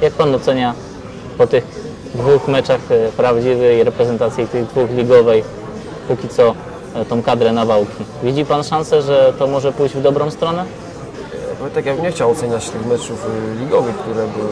Jak Pan ocenia po tych dwóch meczach prawdziwej reprezentacji, tych dwóch ligowej, póki co tą kadrę Nawałki? Widzi Pan szansę, że to może pójść w dobrą stronę? No, tak, ja bym nie chciał oceniać tych meczów ligowych, które były.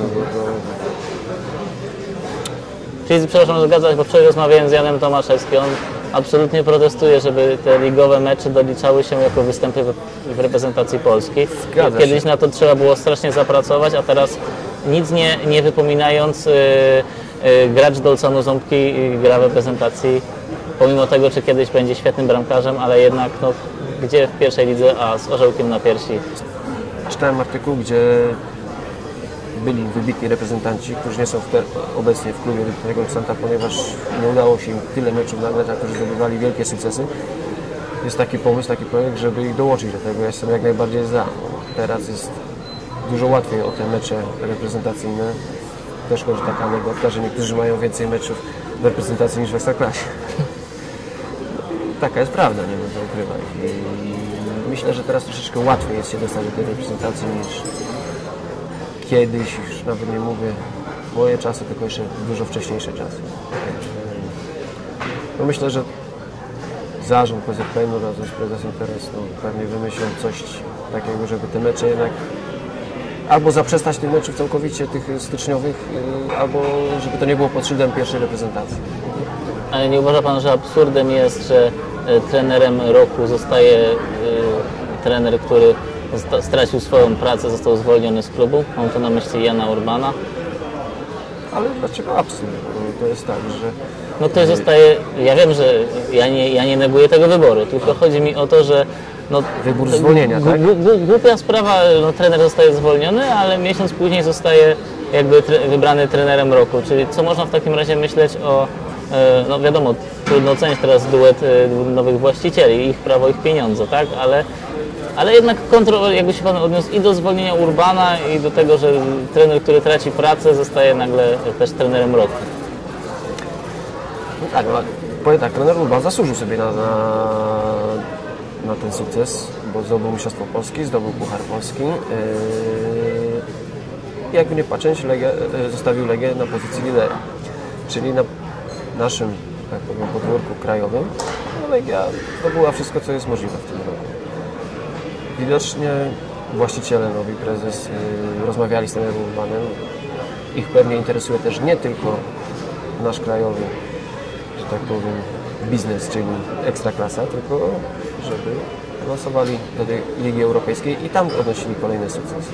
Czyli, przepraszam, zgadzać, bo wczoraj rozmawiałem z Janem Tomaszewskim. On absolutnie protestuje, żeby te ligowe mecze doliczały się jako występy w reprezentacji Polski. Kiedyś na to trzeba było strasznie zapracować, a teraz nic nie wypominając, gracz Dolcanu Ząbki gra w reprezentacji, pomimo tego, czy kiedyś będzie świetnym bramkarzem, ale jednak no, gdzie w pierwszej lidze, a z orzełkiem na piersi. Czytałem artykuł, gdzie byli wybitni reprezentanci, którzy nie są obecnie w klubie wybitnego reprezentanta, ponieważ nie udało się im tyle meczów nagrać, a którzy zdobywali wielkie sukcesy. Jest taki pomysł, taki projekt, żeby ich dołączyć do tego. Ja jestem jak najbardziej za. Teraz jest dużo łatwiej o te mecze reprezentacyjne. Też chodzi taka anegdotka, że niektórzy mają więcej meczów w reprezentacji niż w Ekstraklasie. Taka jest prawda, nie będę ukrywać. I myślę, że teraz troszeczkę łatwiej jest się dostać do tej reprezentacji niż kiedyś, już nawet nie mówię moje czasy, tylko jeszcze dużo wcześniejsze czasy. No myślę, że zarząd PZPN razem z prezesem teraz pewnie wymyślą coś takiego, żeby te mecze jednak albo zaprzestać tych meczów całkowicie, tych styczniowych, albo żeby to nie było pod szyldem pierwszej reprezentacji. Ale nie uważa Pan, że absurdem jest, że trenerem roku zostaje trener, który stracił swoją pracę, został zwolniony z klubu? Mam tu na myśli Jana Urbana. Ale dlaczego absurd? To jest tak, że... No ktoś zostaje... Ja wiem, że ja nie neguję tego wyboru, tylko chodzi mi o to, że... No, wybór zwolnienia, tak? Głupia sprawa, no, trener zostaje zwolniony, ale miesiąc później zostaje jakby wybrany trenerem roku. Czyli co można w takim razie myśleć o... No wiadomo, trudno ocenić teraz duet nowych właścicieli, ich prawo, ich pieniądze, tak? Ale jednak jakby się Pan odniósł i do zwolnienia Urbana, i do tego, że trener, który traci pracę, zostaje nagle też trenerem roku. No tak, powiem tak, trener Urban zasłużył sobie na ten sukces, bo zdobył Mistrzostwo Polski, zdobył Puchar Polski. Jakby nie patrzeć, zostawił Legię na pozycji lidera, czyli na naszym, tak powiem, podwórku krajowym. No, Legia zdobyła wszystko, co jest możliwe w tym roku. Widocznie właściciele, nowi prezes, rozmawiali z trenerem Urbanem. Ich pewnie interesuje też nie tylko nasz krajowy, że tak powiem, biznes, czyli Ekstraklasa, tylko żeby awansowali do tej Ligi Europejskiej i tam odnosili kolejne sukcesy.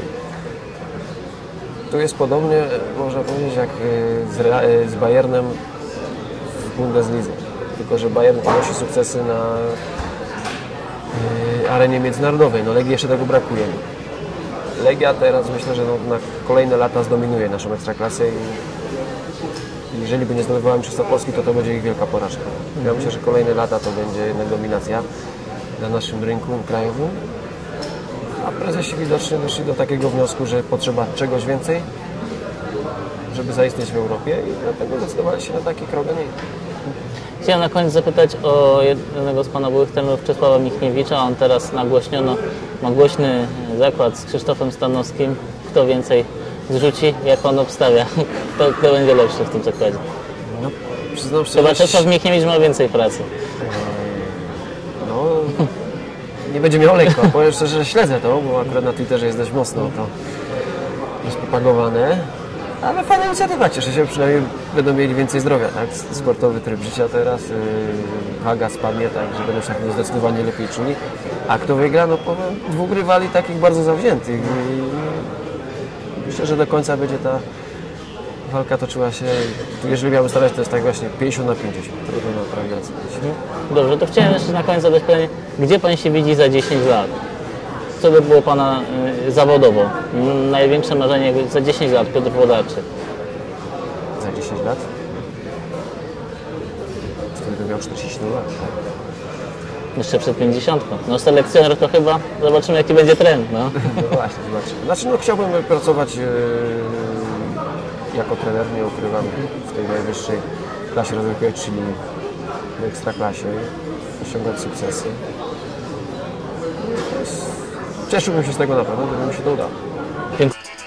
Tu jest podobnie, można powiedzieć, jak z Bayernem w Bundeslidze, tylko że Bayern odnosi sukcesy na arenie międzynarodowej. No Legii jeszcze tego brakuje. Legia teraz myślę, że na kolejne lata zdominuje naszą Ekstraklasę i jeżeli by nie zdobywała Mistrzostwa Polski, to będzie ich wielka porażka. Ja myślę, że kolejne lata to będzie jednak dominacja na naszym rynku krajowym. A prezesi widocznie doszli do takiego wniosku, że potrzeba czegoś więcej, żeby zaistnieć w Europie i dlatego zdecydowali się na taki krok, a nie. Chciałem na koniec zapytać o jednego z Pana byłych trenerów, Czesława Michniewicza. On teraz nagłośniono, ma głośny zakład z Krzysztofem Stanowskim. Kto więcej zrzuci, jak Pan obstawia? Kto będzie lepszy w tym zakładzie? No, przyznam szczerze, chyba Czesław Michniewicz ma więcej pracy. No, nie będzie miał lekko. Powiem szczerze, że śledzę to, bo akurat na Twitterze jest dość mocno to jest propagowane. Ale fajna inicjatywa, cieszę się, przynajmniej będą mieli więcej zdrowia, tak? Sportowy tryb życia teraz, waga spadnie, tak, że będą się zdecydowanie lepiej czuli. A kto wygra, no powiem, dwóch rywali takich bardzo zawziętych i myślę, że do końca będzie ta walka toczyła się, jeżeli miałbym stawiać, to jest tak właśnie 50 na 50, trudno naprawdę ocenić. Dobrze, to chciałem jeszcze na koniec zadać pytanie, gdzie Pan się widzi za 10 lat? Co by było Pana zawodowo? Największe marzenie za 10 lat, Piotr Włodarczyk. Za 10 lat? Wtedy bym miał 40 lat. Jeszcze przed 50. No selekcjoner to chyba zobaczymy, jaki będzie trend. No, no właśnie, zobaczymy. Znaczy, no, chciałbym pracować jako trener, nie ukrywam, w tej najwyższej klasie rozrywkowej, czyli w Ekstraklasie, osiągać sukcesy. Cieszyłbym się z tego naprawdę, gdyby mi się to udało.